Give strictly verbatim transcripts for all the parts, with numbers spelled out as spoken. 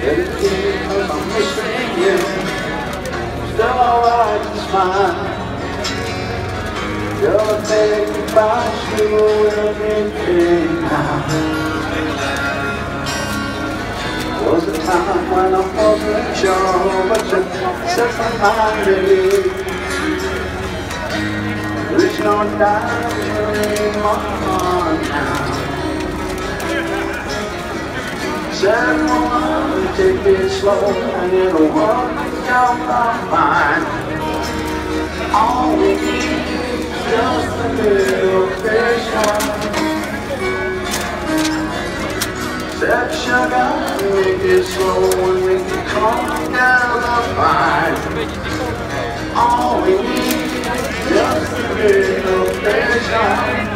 Because I'm missing you. Still alright, it's fine. Gonna take goodbye to everything now. Was a time when I wasn't sure, but you set my mind at ease. There's no doubt you're in my heart now. Said woman, take it slow, and it'll work out fine. All we need is just a little patience. Said sugar, make it slow, and we can come together fine. All we need is just a little patience.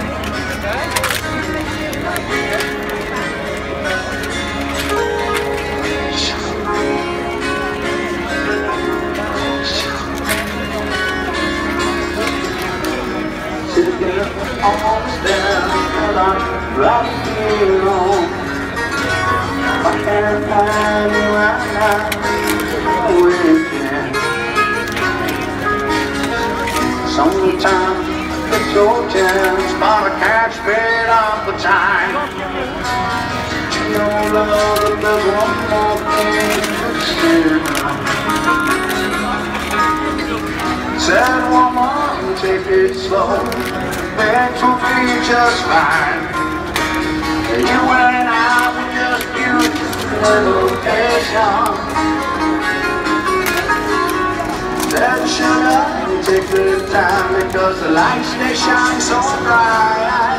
Almost there, but I'm right here on. I can't find you right now, with you. Sometimes it's so tense, but I can't speed up the time. You know, love, that there's one more thing to say. Said woman, take it slow. Things will be just fine. You and I will just use a little patience. Said sugar, take the time because the lights they shine so bright.